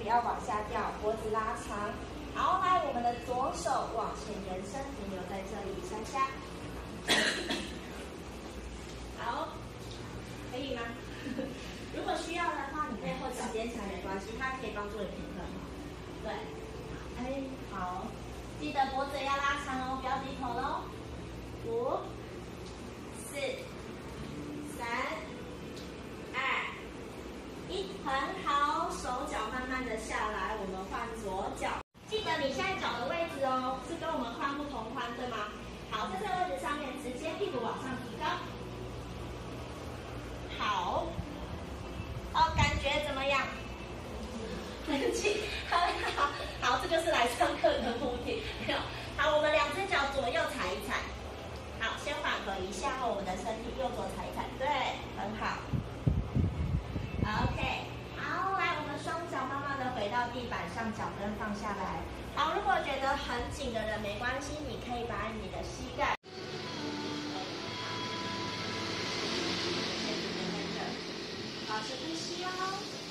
不要往下掉，脖子拉长。好，来我们的左手往前延伸，停留在这里一下下。好，可以吗？如果需要的话，你背后脚踮起来没关系，它可以帮助你平衡。对，哎，好，记得脖子要拉长哦，不要低头喽。5、4、3、2、1，很好，手脚慢慢的下来，我们换左脚。记得你现在脚的位置哦，是跟我们髋不同宽，对吗？好，在这个位置上面，直接屁股往上提高。好，哦，感觉怎么样？很紧，很好。好，这就是来上课的目的。没有，好，我们两只脚左右踩一踩。好，先缓和一下我们的身体，右左踩一踩，对，很好。OK， 好，来，我们双脚慢慢的回到地板上，脚跟放下来。好，如果觉得很紧的人没关系，你可以把你的膝盖。保持呼吸哦。